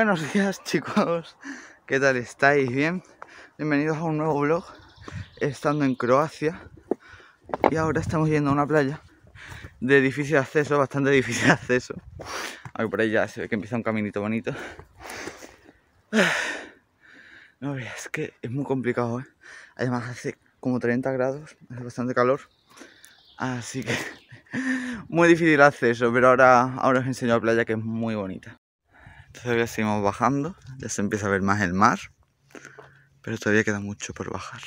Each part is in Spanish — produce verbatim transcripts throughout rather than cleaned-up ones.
Buenos días, chicos, ¿qué tal estáis? ¿Bien? Bienvenidos a un nuevo vlog, estando en Croacia. Y ahora estamos yendo a una playa de difícil acceso, bastante difícil acceso. Aquí por ahí ya se ve que empieza un caminito bonito. No, es que es muy complicado, ¿eh? Además hace como treinta grados, hace bastante calor. Así que muy difícil acceso, pero ahora, ahora os enseño la playa, que es muy bonita. Todavía seguimos bajando, ya se empieza a ver más el mar, pero todavía queda mucho por bajar.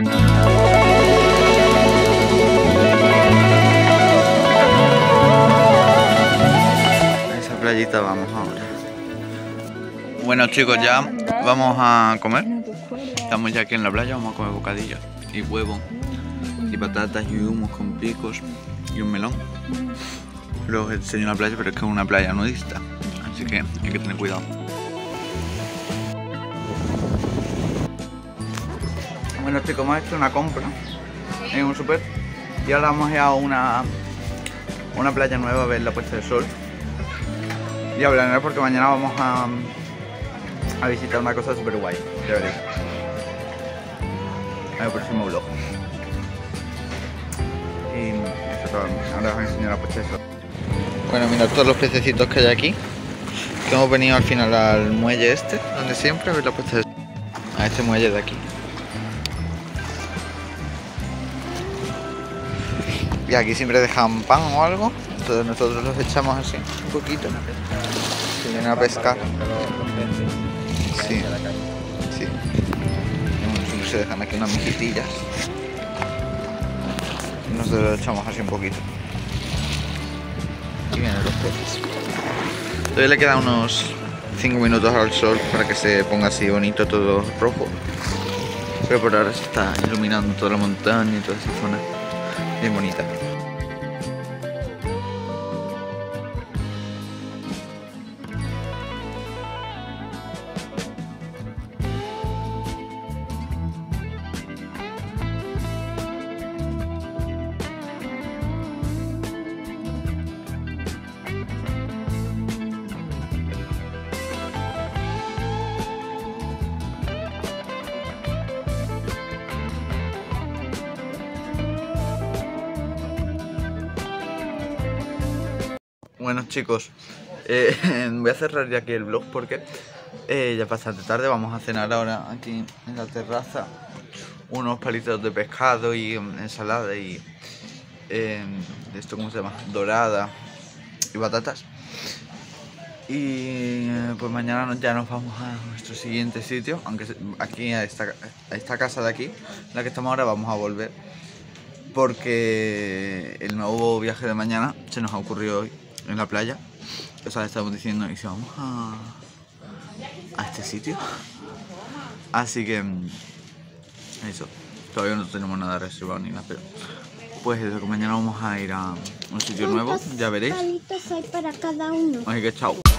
A esa playita vamos ahora. Bueno, chicos, ya vamos a comer. Estamos ya aquí en la playa, vamos a comer bocadillos y huevo y patatas y hummus con picos y un melón. Luego os enseño la playa, pero es que es una playa nudista, así que hay que tener cuidado. Bueno, chicos, hemos hecho una compra en un super y ahora vamos a ir a una, una playa nueva a ver la puesta de sol. Y a planear porque mañana vamos a, a visitar una cosa súper guay, ya veréis. En el próximo vlog. Y eso todo, ahora os voy a enseñar la puesta de sol. Bueno, mirad todos los pececitos que hay aquí. Que hemos venido al final al muelle este, donde siempre a ver la puesta de sol. A este muelle de aquí. Y aquí siempre dejan pan o algo, entonces nosotros los echamos así, un poquito. Se vienen a pescar. Sí, sí. Siempre se dejan aquí unas mijitillas. Y nosotros los echamos así un poquito. Y vienen los peces. Todavía le quedan unos cinco minutos al sol para que se ponga así bonito, todo rojo. Pero por ahora se está iluminando toda la montaña y toda esa zona. Bien bonita. Bueno, chicos, eh, voy a cerrar ya aquí el vlog porque eh, ya es bastante tarde. Vamos a cenar ahora aquí en la terraza unos palitos de pescado y um, ensalada y eh, esto, ¿cómo se llama? Dorada y batatas. Y eh, pues mañana ya nos vamos a nuestro siguiente sitio, aunque aquí a esta, a esta casa de aquí, en la que estamos ahora, vamos a volver porque el nuevo viaje de mañana se nos ha ocurrido hoy en la playa. O sea, estamos diciendo, ¿y si vamos a, a este sitio? Así que eso, todavía no tenemos nada reservado ni nada, pero pues eso, que mañana vamos a ir a un sitio nuevo, ya veréis. Palitos hay para cada uno. Así que chao.